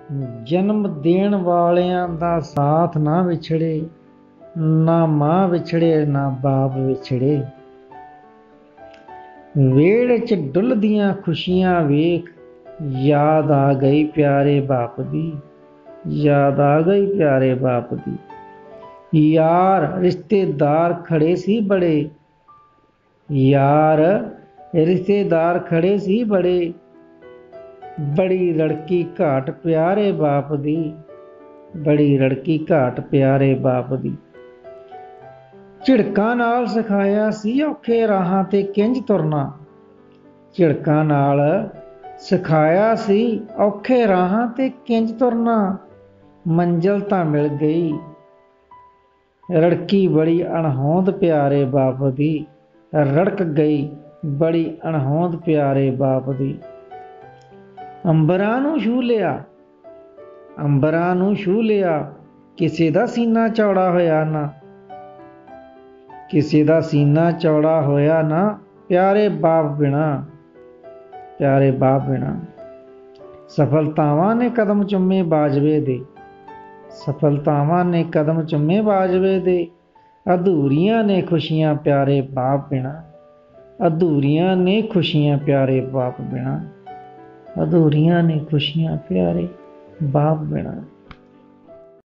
जन्म देण वालियां दा साथ ना विछड़े, ना मां विछड़े ना बाप विछड़े। वेड़ च डुलदियां खुशियां वेख, याद आ गई प्यारे बाप दी, याद आ गई प्यारे बाप दी। यार रिश्तेदार खड़े सी बड़े, यार रिश्तेदार खड़े सी बड़े, बड़ी रड़की घाट प्यारे बाप दी, बड़ी रड़की घाट प्यारे बाप दी। झिड़कां नाल सिखाया सी औखे राहां ते किंज तुरना, झिड़कां नाल सिखाया सी औखे राहां ते किंज तुरना। मंजिल तां मिल गई, रड़की बड़ी अणहोंद प्यारे बाप दी, रड़क गई बड़ी अणहोंद प्यारे बाप दी। अंबरां नूं छू लिया, अंबरां नूं छू लिया, किसे दा सीना चौड़ा होया ना, किसे दा सीना चौड़ा होया ना, प्यारे बाप बिना, प्यारे बाप बिना। सफलतावां ने कदम चुमे बाजवे दे, सफलतावां ने कदम चुमे बाजवे दे, अधूरियां ने खुशियां प्यारे बाप बिना, अधूरियां ने खुशियां प्यारे बाप बिना, अधूरियां ने खुशियां प्यारे बाप बिना।